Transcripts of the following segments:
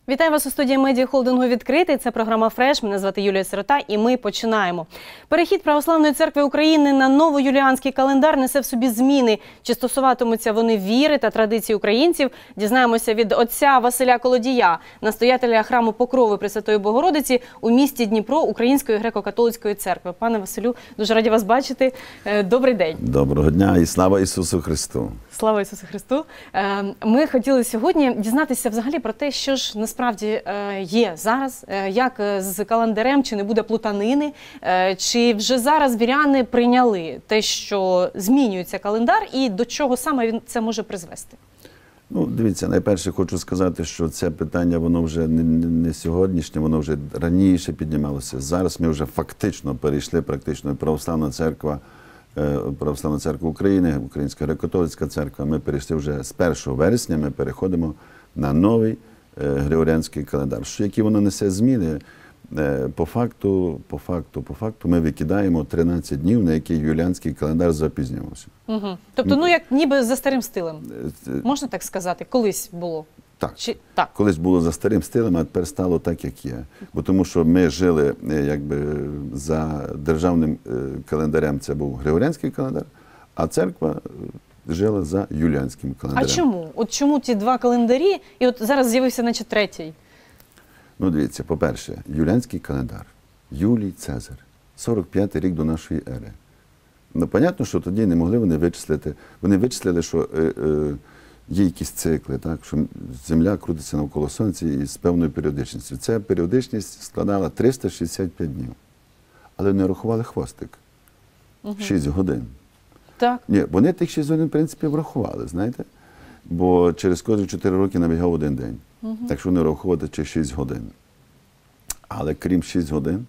Вітаю вас у студії медіахолдингу «Відкритий». Це програма «Фреш». Мене звати Юлія Сирота і ми починаємо. Перехід Православної церкви України на новоюліанський календар несе в собі зміни. Чи стосуватимуться вони віри та традицій українців? Дізнаємося від отця Василя Колодія, настоятеля храму Покрови Пресвятої Богородиці у місті Дніпро Української греко-католицької церкви. Пане Василю, дуже раді вас бачити. Добрий день. Доброго дня і слава Ісусу Христу. Слава Ісусу Христу. Ми хотіли сьогодні дізнатися взагалі про те, що ж насправді є зараз, як з календарем, чи не буде плутанини, чи вже зараз віряни прийняли те, що змінюється календар, і до чого саме він це може призвести? Ну, дивіться, найперше хочу сказати, що це питання, воно вже не сьогоднішнє, воно вже раніше піднімалося. Зараз ми вже фактично перейшли, практично Православна церква України, Українська греко-католицька церква, ми перейшли вже з 1 вересня, ми переходимо на новий григоріанський календар. Які воно несе зміни? По факту ми викидаємо 13 днів, на які юліанський календар запізнювався. Угу. Тобто, ну як ніби за старим стилем, можна так сказати, колись було? Так. Так, колись було за старим стилем, а тепер стало так, як є. Бо тому що ми жили якби за державним календарем, це був Григоріанський календар, а церква жила за юліанським календарем. А чому? От чому ті два календарі, і от зараз з'явився, наче, третій? Ну, дивіться, по-перше, юліанський календар, Юлій Цезар, 45-й рік до нашої ери. Ну, понятно, що тоді не могли вони вичислити. Вони вичислили, що є якісь цикли, так, що Земля крутиться навколо Сонця із певною періодичністю. Ця періодичність складала 365 днів. Але не рахували хвостик. 6 годин. Так. Ні, вони тих 6 годин, в принципі, врахували, знаєте? Бо через кожні 4 роки набігав один день. Так що не рахувати чи 6 годин. Але крім 6 годин,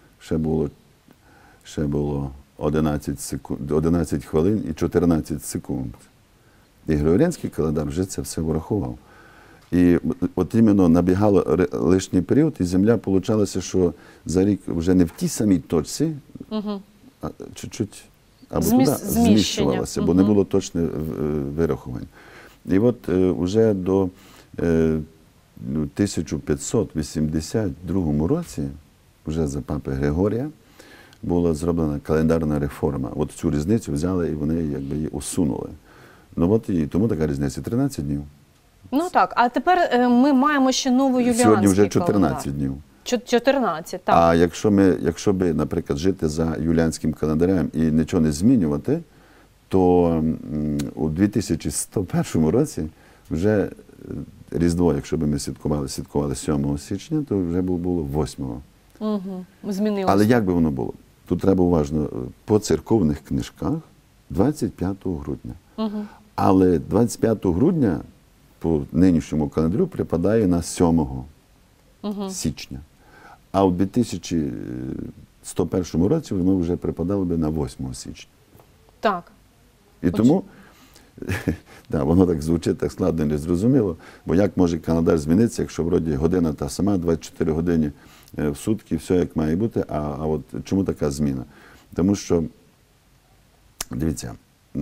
ще було 11 хвилин і 14 секунд. І Григоріанський календар вже це все врахував. І от іменно набігало лишній період, і Земля получалося, що за рік вже не в тій самій точці, а чуть-чуть або туди зміщувалося, бо не було точних вирахувань. І от уже до 1582 році, вже за папи Григорія, була зроблена календарна реформа. От цю різницю взяли і вони якби її усунули. Ну от і тому така різниця 13 днів. Ну так, а тепер ми маємо ще новоюліанський календар. Сьогодні вже 14 днів. 14, так. А якщо би, наприклад, жити за юліанським календарем і нічого не змінювати, то у 2101 році вже Різдво, якщо б ми святкували 7 січня, то вже було 8-го. Змінилося. Але як би воно було? Тут треба уважно, по церковних книжках 25 грудня. Але 25 грудня по нинішньому календарю припадає на 7 січня. А у 2101 році воно вже припадало би на 8 січня. Так. І тому, воно так звучить, так складно, не зрозуміло, бо як може календар змінитися, якщо вроді година та сама, 24 години в сутки, все як має бути, а от чому така зміна? Тому що, дивіться,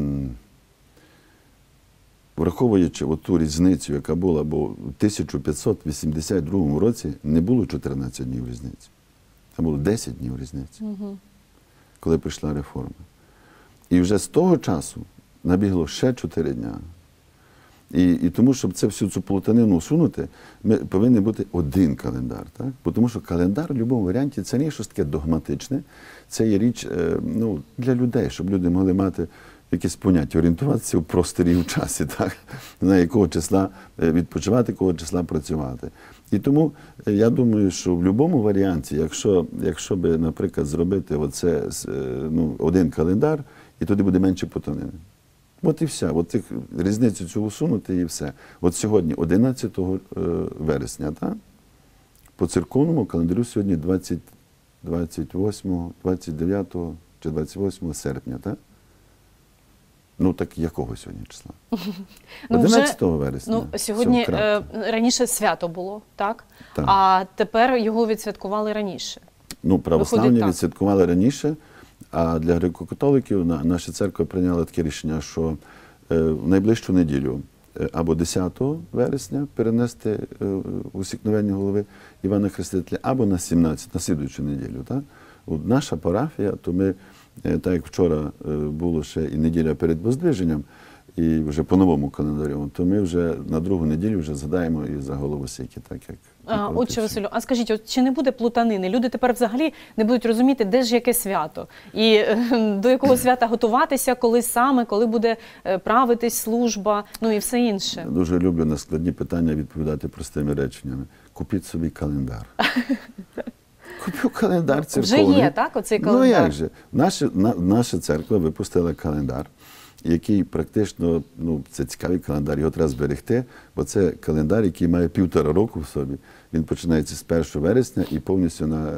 враховуючи ту різницю, яка була, бо в 1582 році не було 14 днів різниці. Це було 10 днів різниці, коли прийшла реформа. І вже з того часу набігло ще 4 дня. І тому, щоб всю цю плутанину усунути, повинен бути один календар. Так? Бо тому що календар в будь-якому варіанті це не щось таке догматичне, це є річ для людей, щоб люди могли мати якесь поняття, орієнтуватися в просторі і в часі, так? На якого числа відпочивати, якого числа працювати. І тому я думаю, що в будь-якому варіанті, якщо би, наприклад, зробити один календар, і тоді буде менше плутанини. От і все. От різницю цю усунути і все. От сьогодні, 11 вересня, так? По церковному календарю сьогодні 28, 29 чи 28 серпня, так? Ну, так якого сьогодні числа? 11 вересня. Сьогодні раніше свято було, так? А тепер його відсвяткували раніше. Ну, православні відсвяткували раніше, а для греко-католиків наша церква прийняла таке рішення, що в найближчу неділю або 10 вересня перенести усікновення голови Івана Хрестителя, або на 17, на слідуючу неділю. Так? От наша парафія, то ми, так як вчора було ще і неділя перед Воздвиженням, і вже по новому календарю, то ми вже на другу неділю вже згадаємо і за голову Сіки, так як. Отче Василю, а скажіть, от чи не буде плутанини? Люди тепер взагалі не будуть розуміти, де ж яке свято, і до якого свята готуватися, коли саме, коли буде правитись служба, ну і все інше. Я дуже люблю на складні питання відповідати простими реченнями. Купіть собі календар. Купив календар церковний. Вже є, так, оцей календар? Ну як же? Наша церква випустила календар, який практично, ну, це цікавий календар, його треба зберегти, бо це календар, який має 1,5 року в собі. Він починається з 1 вересня і повністю на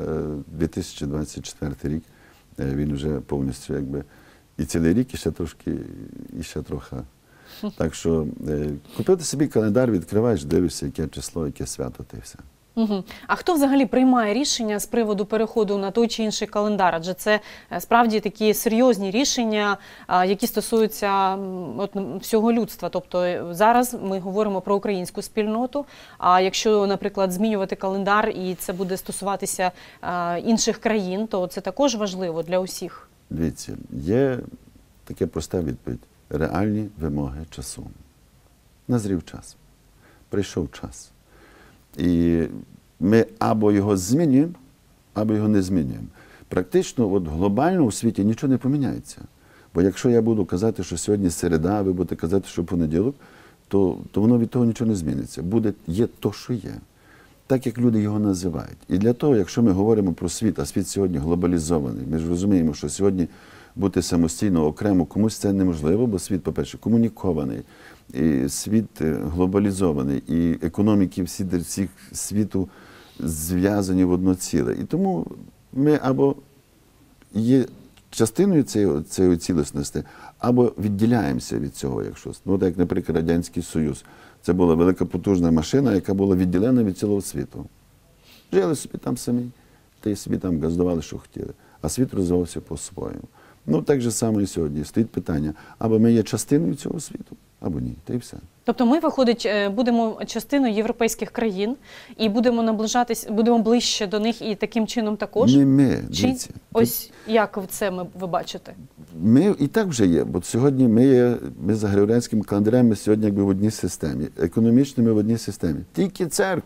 2024 рік він вже повністю, якби, і цілий рік, і ще трошки, і ще трохи. Так що купити собі календар, відкриваєш, дивишся, яке число, яке свято, та й все. Угу. А хто взагалі приймає рішення з приводу переходу на той чи інший календар? Адже це справді такі серйозні рішення, які стосуються всього людства. Тобто зараз ми говоримо про українську спільноту, а якщо, наприклад, змінювати календар і це буде стосуватися інших країн, то це також важливо для усіх. Дивіться, є таке проста відповідь. Реальні вимоги часу. Назрів час. Прийшов час. І ми або його змінюємо, або його не змінюємо. Практично от глобально у світі нічого не поміняється. Бо якщо я буду казати, що сьогодні середа, а ви будете казати, що понеділок, то воно від того нічого не зміниться. Є то, що є. Так, як люди його називають. І для того, якщо ми говоримо про світ, а світ сьогодні глобалізований, ми ж розуміємо, що сьогодні бути самостійно, окремо комусь це неможливо, бо світ, по-перше, комунікований, і світ глобалізований, і економіки всіх світу зв'язані в одно ціле. І тому ми або є частиною цієї цілісності, або відділяємося від цього, якщо. Ну, так, як, наприклад, Радянський Союз. Це була велика потужна машина, яка була відділена від цілого світу. Жили собі там самі, та й собі там газдували, що хотіли. А світ розвивався по-своєму. Ну, так же само і сьогодні. Стоїть питання, або ми є частиною цього світу, або ні. Та й все. Тобто ми, виходить, будемо частиною європейських країн і будемо наближатись, будемо ближче до них і таким чином також? Не ми, чи дивіться. ось як це ви бачите? Ми і так вже є, бо сьогодні ми за григоріанським календарем, ми сьогодні якби в одній системі. Економічно ми в одній системі. Тільки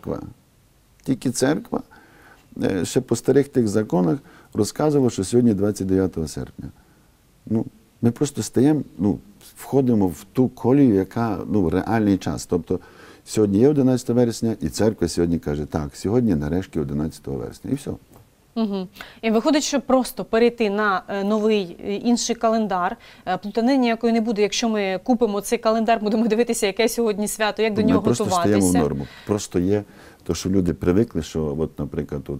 церква ще по старих тих законах розказувала, що сьогодні 29 серпня. Ну, ми просто стаємо, входимо в ту колію, яка, реальний час. Тобто, сьогодні є 11 вересня, і церква сьогодні каже, так, сьогодні нарешті 11 вересня. І все. Угу. І виходить, що просто перейти на новий, інший календар, плутанини ніякої не буде. Якщо ми купимо цей календар, будемо дивитися, яке сьогодні свято, як до нього готуватися. Ми просто стаємо в норму. Просто є те, що люди привикли, що, от, наприклад, тут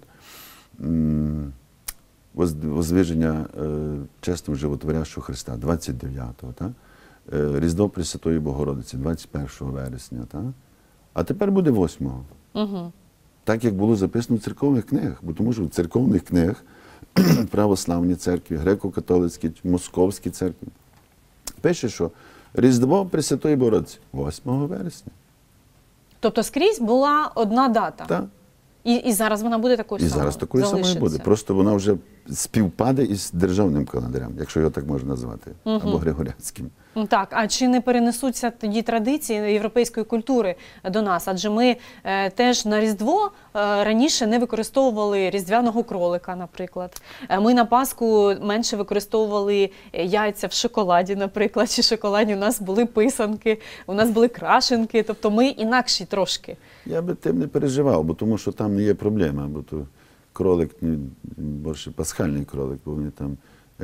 Воздвиження чесного животворящого Христа 29-го, так? Різдво Пресвятої Богородиці 21 вересня, так? А тепер буде 8-го. Угу. Так, як було записано в церковних книгах. Бо тому що в церковних книгах православні церкві, греко-католицькі, московські церкві пише, що Різдво Пресвятої Богородиці 8 вересня. Тобто скрізь була одна дата? Так. І зараз вона буде такою самою? І зараз такою самою буде. Просто вона вже співпаде із державним календарем, якщо його так можна назвати, або григоріанським. Так, а чи не перенесуться тоді традиції європейської культури до нас? Адже ми теж на Різдво раніше не використовували різдвяного кролика, наприклад. Ми на Пасху менше використовували яйця в шоколаді, наприклад, чи шоколаді у нас були писанки, у нас були крашенки, тобто ми інакші трошки. Я би тим не переживав, бо тому що там не є проблема, бо то кролик, більше пасхальний кролик, бо вони там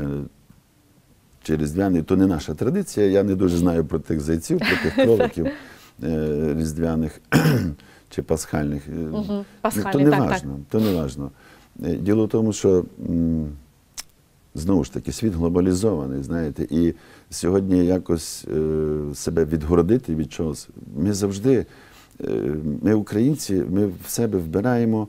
чи різдвяний, то не наша традиція. Я не дуже знаю про тих зайців, про тих кроликів різдвяних чи пасхальних. То не важно, то не важно. Діло в тому, що знову ж таки світ глобалізований, знаєте, і сьогодні якось себе відгородити від чогось. Ми завжди, ми українці, ми в себе вбираємо,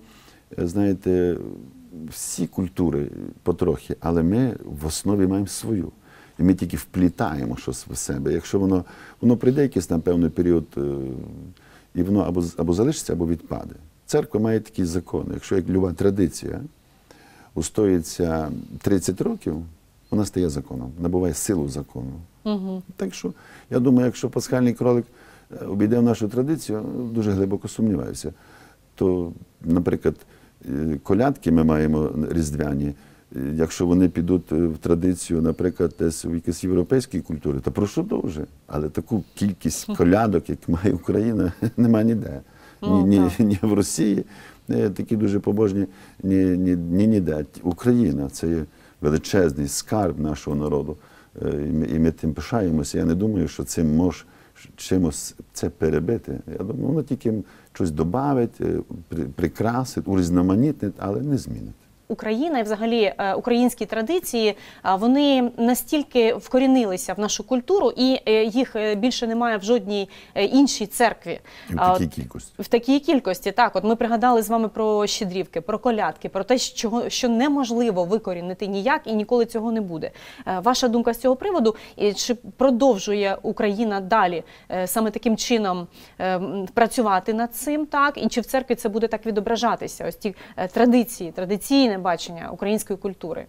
знаєте, всі культури потрохи, але ми в основі маємо свою. І і ми тільки вплітаємо щось в себе. Якщо воно прийде якийсь там певний період, і воно або залишиться, або відпаде. Церква має такі закони. Якщо як люба традиція устоїться 30 років, вона стає законом, набуває силу закону. Так що, я думаю, якщо пасхальний кролик обійде в нашу традицію, дуже глибоко сумніваюся, то, наприклад, колядки ми маємо різдвяні, якщо вони підуть в традицію, наприклад, десь в якійсь європейській культурі, то прошу дуже. Але таку кількість колядок, як має Україна, нема ніде. Ні в Росії, такі дуже побожні, ніде. Україна – це є величезний скарб нашого народу, і ми тим пишаємося. Я не думаю, що цим може чимось це перебити. Я думаю, воно тільки щось додавить, прикрасить, урізноманітнить, але не змінить. Україна і взагалі українські традиції, вони настільки вкорінилися в нашу культуру, і їх більше немає в жодній іншій церкві. В такій кількості. В такій кількості, так. От ми пригадали з вами про щедрівки, про колядки, про те, що неможливо викорінити ніяк і ніколи цього не буде. Ваша думка з цього приводу? Чи продовжує Україна далі саме таким чином працювати над цим, так? І чи в церкві це буде так відображатися? Ось ті традиції, традиційне бачення української культури?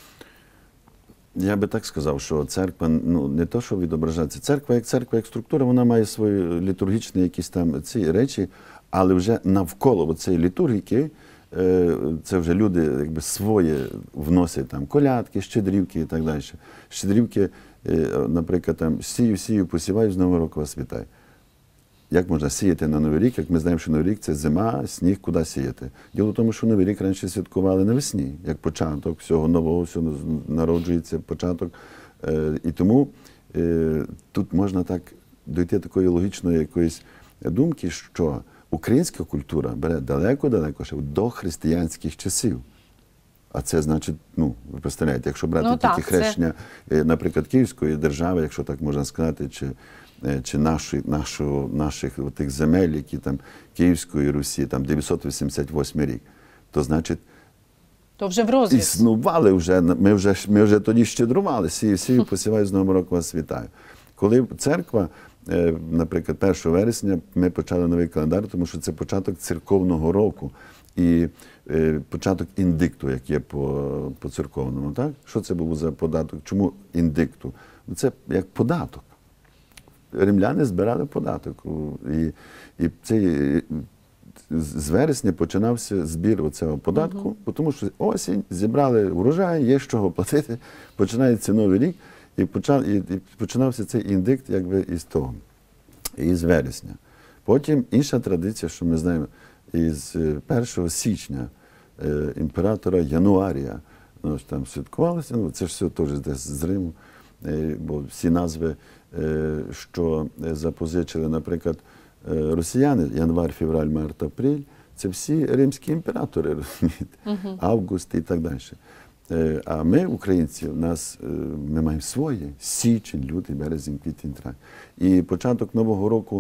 Я би так сказав, що церква, не то, що відображається. Церква, як структура, вона має свої літургічні якісь там ці речі, але вже навколо цієї літургіки це вже люди якби своє вносять, там колядки, щедрівки і так далі. Щедрівки, наприклад, там сію, посіваю, з Нового року вас вітаю. Як можна сіяти на Новий рік, як ми знаємо, що Новий рік – це зима, сніг, куди сіяти? Діло в тому, що Новий рік раніше святкували навесні, як початок всього нового, всього народжується початок. І тому тут можна так дойти такої логічної якоїсь думки, що українська культура бере далеко-далеко ще до християнських часів. А це значить, ви представляєте, якщо брати тільки хрещення, наприклад, Київської держави, якщо так можна сказати, чи наших тих земель, які там Київської Русі, там 988 рік, то значить, то вже в розвитку. Існували вже, ми вже тоді щедрували, сію, посіваю, з Новим роком вас вітаю. Коли церква, наприклад, 1 вересня ми почали новий календар, тому що це початок церковного року і початок індикту, як є по церковному. Так? Що це був за податок? Чому індикту? Це як податок. Римляни збирали податок. І з вересня починався збір цього податку, тому що осінь, зібрали урожай, є з чого платити, починається Новий рік, і починався цей індикт якби із того, із вересня. Потім інша традиція, що ми знаємо, із 1 січня імператора Януарія, там святкувалося, це ж все теж десь з Риму, бо всі назви, що запозичили, наприклад, росіяни, январ, февраль, март, апрель, це всі римські імператори, розумієте, Август і так далі. А ми, українці, ми маємо своє: січень, лютий, березень, квітень, травень. І початок Нового року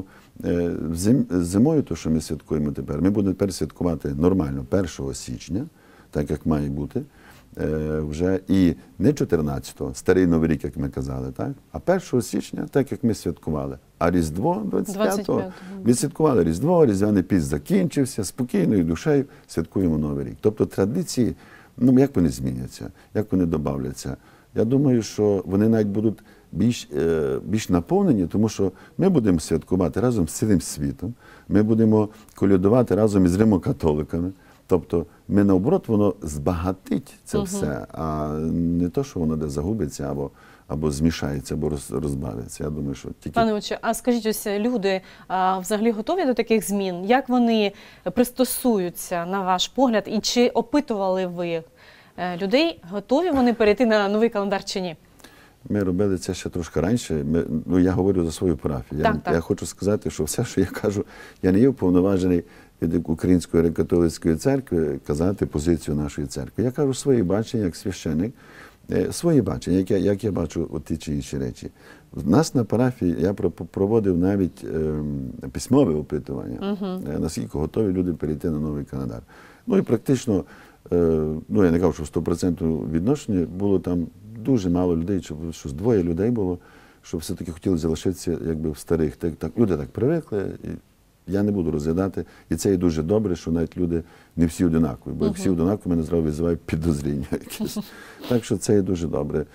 зимою, то, що ми святкуємо тепер, ми будемо тепер святкувати нормально 1 січня, так як має бути, вже і не 14-го, старий Новий рік, як ми казали, так? А 1 січня, так як ми святкували. А Різдво 25-го, відсвяткували Різдво, Різдвяний піст закінчився, спокійною душею святкуємо Новий рік. Тобто традиції, як вони зміняться, як вони додавляться? Я думаю, що вони навіть будуть більш наповнені, тому що ми будемо святкувати разом з цілим світом, ми будемо колядувати разом із римокатоликами. Тобто, ми, наоборот, воно збагатить це все, а не то, що воно десь загубиться, або змішається, або розбавиться. Я думаю, що тільки... Пане отче, а скажіть, ось люди взагалі готові до таких змін? Як вони пристосуються, на ваш погляд? І чи опитували ви людей, готові вони перейти на новий календар чи ні? Ми робили це ще трошки раніше. Я говорю за свою парафію. Я хочу сказати, що все, що я кажу, я не є уповноважений від Української греко-католицької церкви казати позицію нашої церкви. Я кажу своє бачення як священник, своє бачення, як я бачу ті чи інші речі. У нас на парафії я проводив навіть письмове опитування, наскільки готові люди перейти на новий календар. Ну і практично, я не кажу, що 100% відношення було там дуже мало людей, що двоє людей було, що все-таки хотіли залишитися якби в старих. Люди так привикли, і я не буду розглядати. І це і дуже добре, що навіть люди не всі одинакові. Бо як всі одинакові, мене зразу визивають підозріння якесь. Так що це і дуже добре.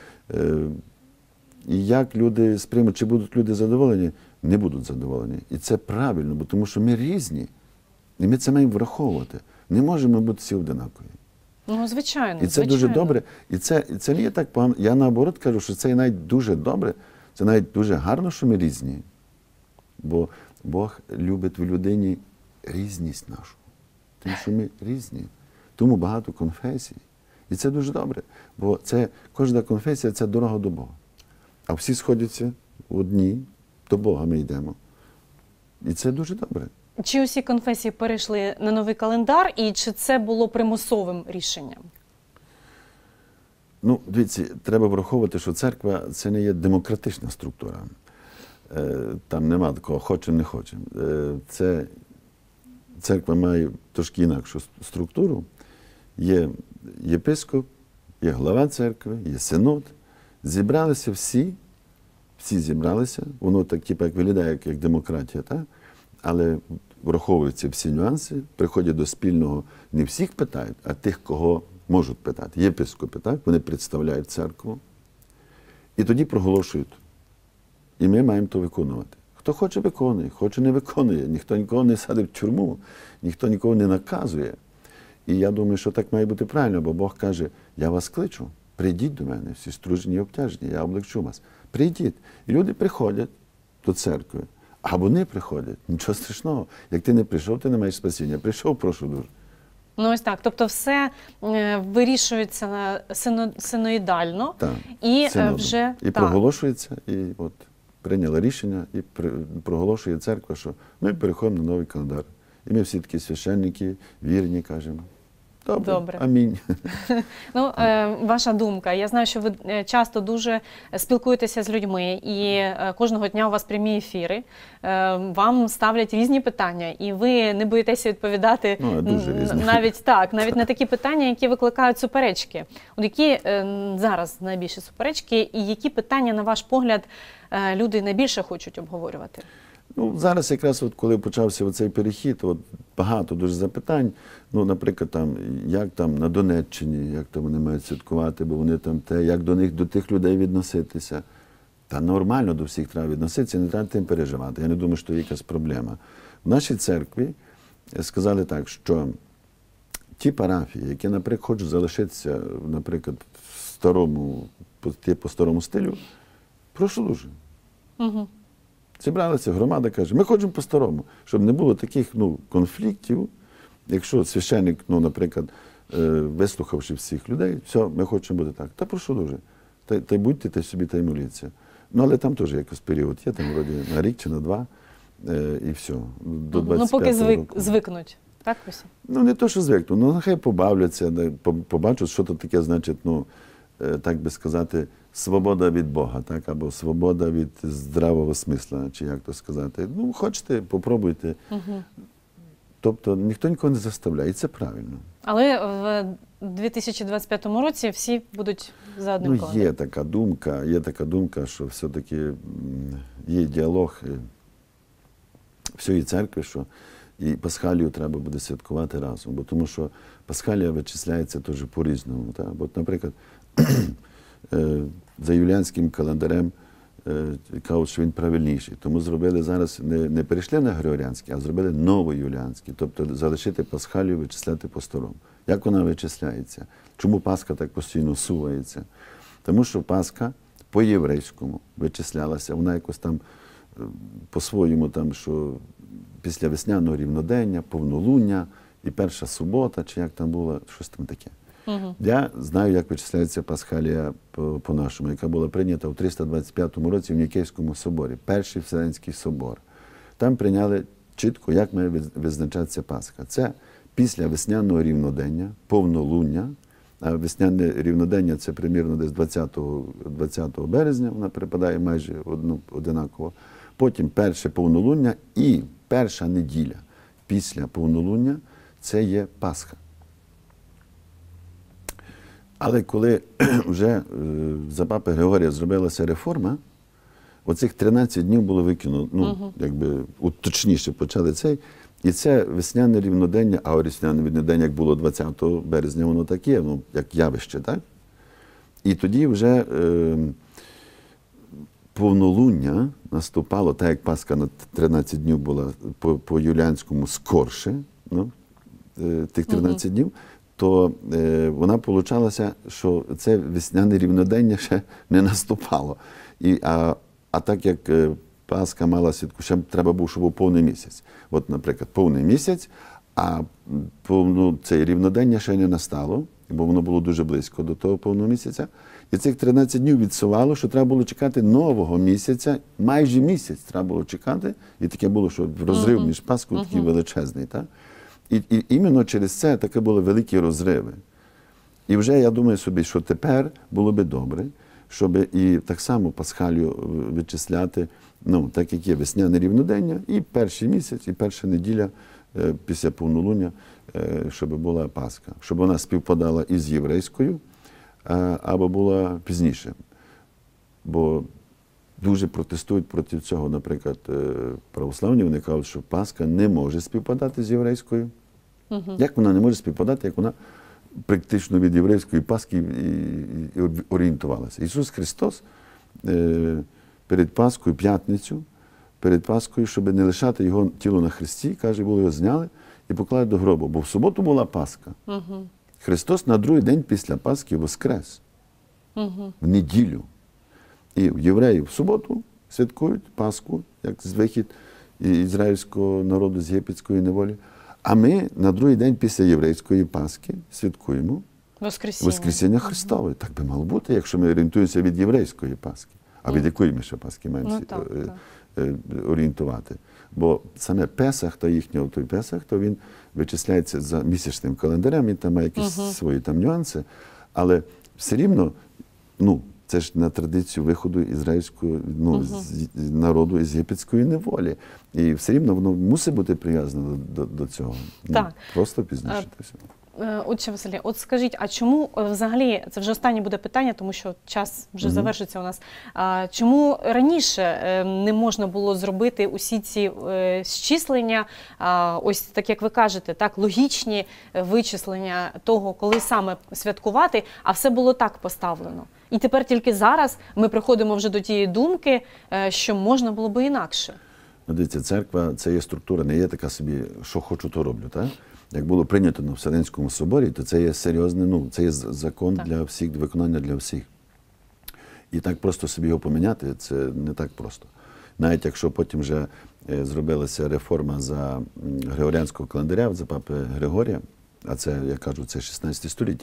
І як люди сприймуть, чи будуть люди задоволені? Не будуть задоволені. І це правильно, бо тому що ми різні. І ми це маємо враховувати. Не можемо бути всі одинакові. Ну, звичайно. І це дуже добре. І це не є так погано. Я наоборот кажу, що це навіть дуже добре. Це навіть дуже гарно, що ми різні. Бо Бог любить в людині різність нашу. Тому що ми різні. Тому багато конфесій. І це дуже добре. Бо кожна конфесія – це дорога до Бога. А всі сходяться в одній, до Бога ми йдемо. І це дуже добре. Чи усі конфесії перейшли на новий календар, і чи це було примусовим рішенням? Ну, дивіться, треба враховувати, що церква – це не є демократична структура. Там нема такого хочемо, не хочемо. Церква має трошки інакшу структуру. Є єпископ, є глава церкви, є синод. Зібралися всі зібралися. Воно так, як виглядає, як демократія, так? Але враховуються всі нюанси, приходять до спільного, не всіх питають, а тих, кого можуть питати. Єпископи, так? Вони представляють церкву. І тоді проголошують. І ми маємо то виконувати. Хто хоче, виконує, хоче, не виконує. Ніхто нікого не садить в тюрму, ніхто нікого не наказує. І я думаю, що так має бути правильно, бо Бог каже, я вас кличу, прийдіть до мене, всі стружені і обтяжені, я облегчу вас. Прийдіть. І люди приходять до церкви, а вони приходять. Нічого страшного. Як ти не прийшов, ти не маєш спасіння. Прийшов, прошу дуже. Ну ось так. Тобто все вирішується синоїдально. Так, і синодом. вже І проголошується, і от прийняла рішення, і проголошує церква, що ми переходимо на новий календар. І ми всі такі священники, вірні, кажемо. Добре. Амінь. Ну, ваша думка. Я знаю, що ви часто дуже спілкуєтеся з людьми, і кожного дня у вас прямі ефіри. Вам ставлять різні питання, і ви не боїтеся відповідати навіть на такі питання, які викликають суперечки. От які зараз найбільші суперечки, і які питання, на ваш погляд, люди найбільше хочуть обговорювати? Ну, зараз якраз, коли почався цей перехід, багато дуже запитань. Ну, наприклад, як там на Донеччині, як там вони мають святкувати, бо вони там як до тих людей відноситися. Та нормально до всіх треба відноситися, не треба тим переживати. Я не думаю, що є якась проблема. В нашій церкві сказали так, що ті парафії, які, наприклад, хочуть залишитися, наприклад, по старому стилю, прошу дуже. Угу. Зібралася громада, каже, ми хочемо по-старому, щоб не було таких конфліктів, якщо священник, наприклад, вислухавши всіх людей, все, ми хочемо бути так. Та прошу дуже, та й будьте та собі, та й моліться. Ну, але там теж якийсь період є, там вроді на рік чи на два, і все, до 25 поки року. звикнуть, так, Руся? Ну, не то, що звикнуть, нехай побавляться, побачать, що то таке, значить, так би сказати, свобода від Бога, так? Або свобода від здравого смисла, чи як то сказати. Ну, хочете, попробуйте. Угу. Тобто ніхто нікого не заставляє, і це правильно. Але в 2025 році всі будуть за одним календарем. Є така думка, що все-таки є діалог всієї церкви, що і Пасхалію треба буде святкувати разом, бо тому що Пасхалія вичисляється теж по-різному. Так? Бо, наприклад, за юліанським календарем кажуть, що він правильніший. Тому зробили зараз, не перейшли на Григоріанський, а зробили новоюліанський. Тобто залишити Пасхалію, вичисляти по-старому. Як вона вичисляється? Чому Пасха так постійно сувається? Тому що Пасха по-єврейському вичислялася. Вона якось там по-своєму, там, що після весняного рівнодення, повнолуння і перша субота, чи як там було, щось там таке. Угу. Я знаю, як вичисляється Пасхалія по-нашому, яка була прийнята у 325 році в Нікейському соборі, Перший Вселенський собор. Там прийняли чітко, як має визначатися Пасха. Це після весняного рівнодення, повнолуння, а весняне рівнодення – це примірно десь 20 березня, вона припадає майже одинаково. Потім перше повнолуння і перша неділя після повнолуння – це є Пасха. Але коли вже за папи Григорія зробилася реформа, оцих 13 днів було викинуто, ну, якби точніше почали цей. І це весняне рівнодення, а весняне рівнодення, як було 20 березня, воно таке, ну, як явище, так? І тоді вже повнолуння наступало, так як Пасха на 13 днів була по юліанському скорше, ну, тих 13 днів, то вона получалася, що це весняне рівнодення ще не наступало. А так як Пасха мала святку, ще треба було, щоб був повний місяць. От, наприклад, повний місяць, а це рівнодення ще не настало, бо воно було дуже близько до того повного місяця. І цих 13 днів відсувало, що треба було чекати нового місяця, майже місяць треба було чекати. І таке було, що розрив між Пасхою такий величезний. Так? І іменно через це таке були великі розриви. І вже я думаю собі, що тепер було би добре, щоб і так само Пасхалію вичисляти, ну, так як є весняне рівнодення, і перший місяць, і перша неділя після повнолуння, щоб була Пасха. Щоб вона співпадала із єврейською, або була пізніше. Бо дуже протестують проти цього, наприклад, православні, вони кажуть, що Пасха не може співпадати з єврейською. Як вона не може співпадати, як вона практично від єврейської Пасхи і орієнтувалася. Ісус Христос перед Пасхою, п'ятницю, перед Пасхою, щоб не лишати його тіло на хресті, каже, було його зняли і поклали до гробу. Бо в суботу була Пасха. Христос на другий день після Пасхи воскрес. В неділю. І євреї в суботу святкують Пасху, як вихід ізраїльського народу з єгипетської неволі. А ми на другий день після єврейської Пасхи святкуємо Воскресіння Христове. Так би мало бути, якщо ми орієнтуємося від єврейської Пасхи. А від якої ми ще Пасхи маємо орієнтувати? Бо саме Песах та їхній той Песах, то він вичисляється за місячним календарем, він там має якісь свої там нюанси, але все рівно, ну, це ж на традицію виходу ізраїльського народу із єгипетської неволі. І все рівно воно мусить бути прив'язано до цього. Так. Просто пізніше. Отче Василє, от скажіть, а чому взагалі, це вже останнє буде питання, тому що час вже завершиться у нас, чому раніше не можна було зробити усі ці зчислення, ось так як ви кажете, так, логічні вичислення того, коли саме святкувати, а все було так поставлено? І тепер тільки зараз ми приходимо вже до тієї думки, що можна було би інакше. Дивіться, церква – це є структура, не є така собі, що хочу, то роблю, так? Як було прийнято на Вселенському соборі, то це є серйозний, ну, це є закон для всіх, виконання для всіх. І так просто собі його поміняти, це не так просто. Навіть якщо потім вже зробилася реформа за Григоріанського календаря, за папи Григорія, а це, я кажу, це 16 століття,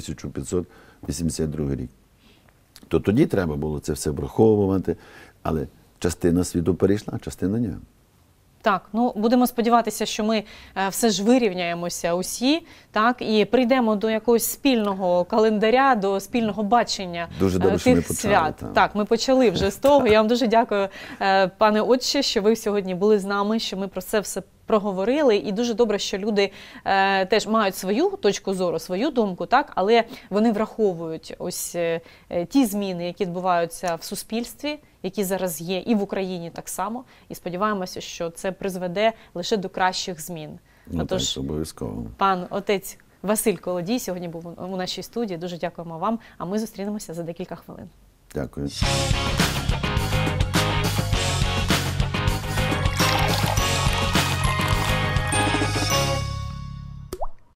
1582 рік, то тоді треба було це все враховувати, але частина світу перейшла, частина ні. Так, ну будемо сподіватися, що ми все ж вирівняємося усі, так, і прийдемо до якогось спільного календаря, до спільного бачення тих свят. Так, ми почали вже з того. Я вам дуже дякую, пане отче, що ви сьогодні були з нами, що ми про це все проговорили. І дуже добре, що люди теж мають свою точку зору, свою думку, так, але вони враховують ось ті зміни, які відбуваються в суспільстві, які зараз є і в Україні так само. І сподіваємося, що це призведе лише до кращих змін. Ну, так, обов'язково. Пан отець Василь Колодій сьогодні був у нашій студії. Дуже дякуємо вам, а ми зустрінемося за декілька хвилин. Дякую.